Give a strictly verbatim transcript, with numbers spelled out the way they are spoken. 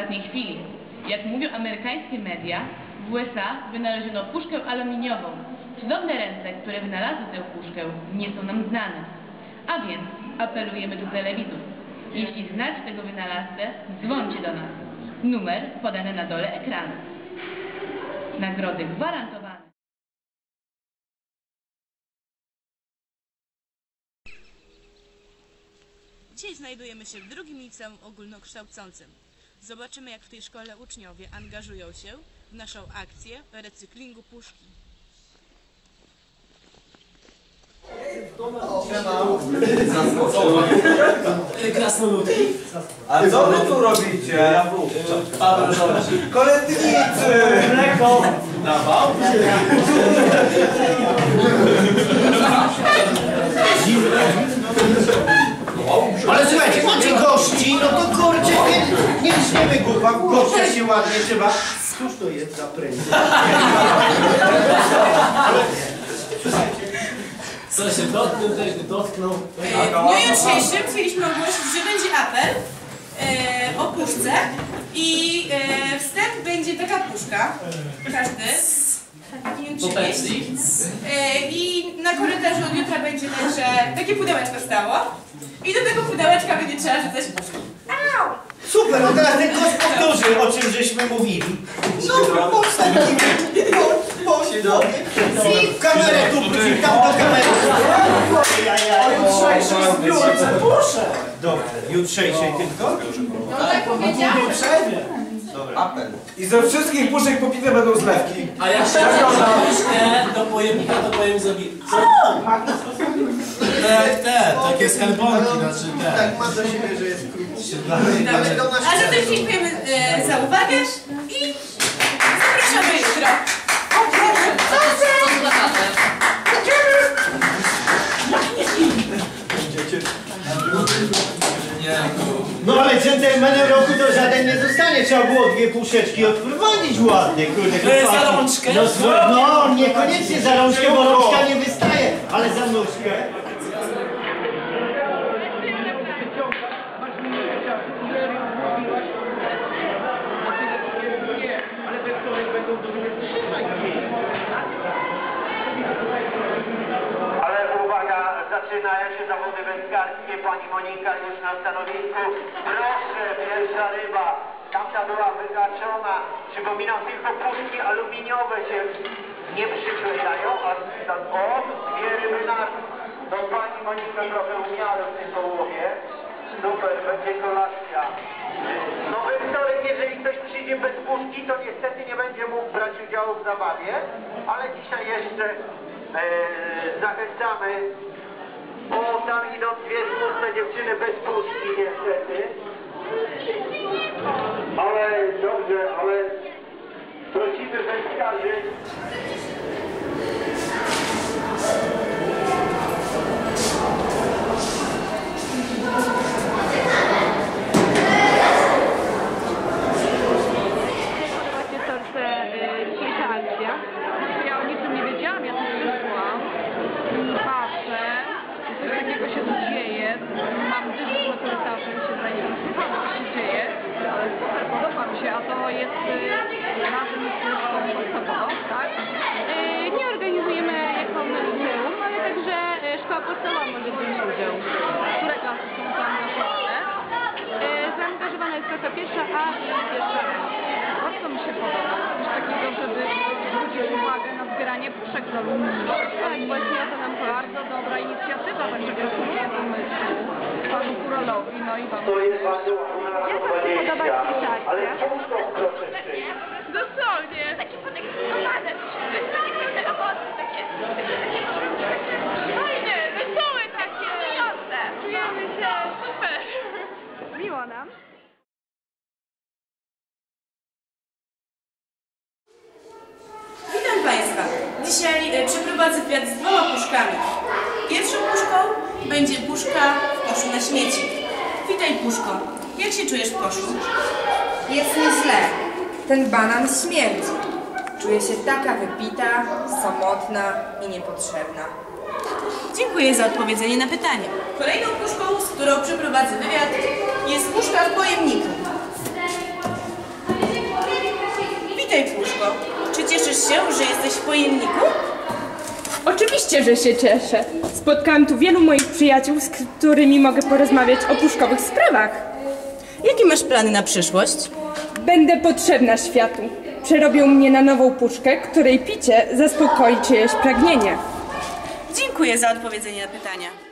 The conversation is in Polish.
ostatniej chwili. Jak mówią amerykańskie media, w U S A wynaleziono puszkę aluminiową. Cudowne ręce, które wynalazły tę puszkę, nie są nam znane. A więc apelujemy do telewizów. Jeśli znacie tego wynalazcę, dzwońcie do nas. Numer podany na dole ekranu. Nagrody gwarantowane. Dzisiaj znajdujemy się w drugim liceum ogólnokształcącym. Zobaczymy, jak w tej szkole uczniowie angażują się w naszą akcję recyklingu puszki. Krasnoludki. A co wy tu robicie? Paweł, Kolędnicy! mleko. Dawał? Ale słuchajcie, macie gości, no to kurczę, nie, nie śniemy głupa, gościa się ładnie trzeba. Cóż to jest za prędkość? Co się dotknął, ktoś by dotknął. W dniu jutrzejszym chcieliśmy ogłosić, że będzie apel e, o puszce i e, wstęp będzie taka puszka, każdy powinien przynieść. E, I na korytarzu od jutra będzie tak, że takie pudełeczko stało i do tego pudełeczka będzie trzeba rzucać puszki. Au! Super, no teraz ten gość powtórzy, o czym żeśmy mówili. No, postawimy, w kamerę tu, wrócimy tam do kamery. O jutrzejszym zbiórce, proszę. Dobrze, jutrzejszej tylko? No tak powiedziałem. Uprzejmie. Apel. I ze wszystkich puszek popite będą zlewki. A jak się da puszkę do pojemnika, to powiem zrobi. Co? Te, te, takie skarbonki, znaczy te. Tak, ma do siebie, że jest krótki. Dobrze. A zatem dziękujemy e, za uwagę i zapraszamy jutro. No ale dżentelmenem roku to żaden nie zostanie, trzeba było dwie puszeczki odprowadzić ładnie, kurde. To jest za rączkę? No, no niekoniecznie za rączkę, bo rączka nie wystaje, ale za nóżkę. Ale uwaga, zaczynają się zawody wędkarskie. Pani Monika już na stanowisku. Proszę, pierwsza ryba. Tamta była wygaczona. Przypominam, tylko puszki aluminiowe się nie przyklejają, a o, dwie ryby na... Do Pani Monika trochę umiaru w tym połowie. Super, będzie kolacja. No we wtorek, jeżeli ktoś przyjdzie bez puszki, to niestety nie będzie mógł brać udziału w zabawie, ale dzisiaj jeszcze e, zachęcamy. O, tam idą dwie smutne dziewczyny bez puszki niestety. Ale dobrze, ale prosimy wędkarzy. Dzisiejsza akcja. Ja o niczym nie wiedziałam, ja tu przyszłam, patrzę, coś takiego się tu dzieje, mam dyżur na korytarzu i się zainteresowałam, co się dzieje, ale super, podoba mi się, a to jest razem z szkołą podstawową, tak? Nie organizujemy jako liceum, ale także szkoła podstawowa może wziąć udział, które klasy są zaangażowane. Zaangażowana jest klasa pierwsza A i pierwsza R. Bardzo mi się podoba. Coś takiego, żeby zwrócić uwagę na zbieranie puszek z aluminium. Tak, właśnie to nam bardzo dobra inicjatywa, także gratuluję pomysłu panu Kurolowi, no i wam. To jest bardzo ładna dwadzieścia, ale puszką proszę przyjść. Dosłownie. Takie podekscytowane. Takie owoce, takie... Fajne, wesołe takie. Czujemy się super. Miło nam. Witam Państwa. Dzisiaj e, przeprowadzę wywiad z dwoma puszkami. Pierwszą puszką będzie puszka w koszu na śmieci. Witaj puszko. Jak się czujesz w koszu? Jest mi źle. Ten banan śmierdzi. Czuję się taka wypita, samotna i niepotrzebna. Dziękuję za odpowiedzenie na pytanie. Kolejną puszką, z którą przeprowadzę wywiad, jest puszka w pojemniku. cieszysz się, że jesteś w pojemniku? Oczywiście, że się cieszę. Spotkałam tu wielu moich przyjaciół, z którymi mogę porozmawiać o puszkowych sprawach. Jakie masz plany na przyszłość? Będę potrzebna światu. Przerobią mnie na nową puszkę, której picie zaspokoi czyjeś pragnienie. Dziękuję za odpowiedzenie na pytania.